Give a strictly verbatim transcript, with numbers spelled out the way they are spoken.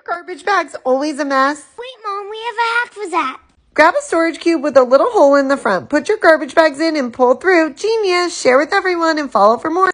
garbage bags always a mess? Wait, Mom, we have a hack for that. Grab a storage cube with a little hole in the front. Put your garbage bags in and pull through. Genius! Share with everyone and follow for more.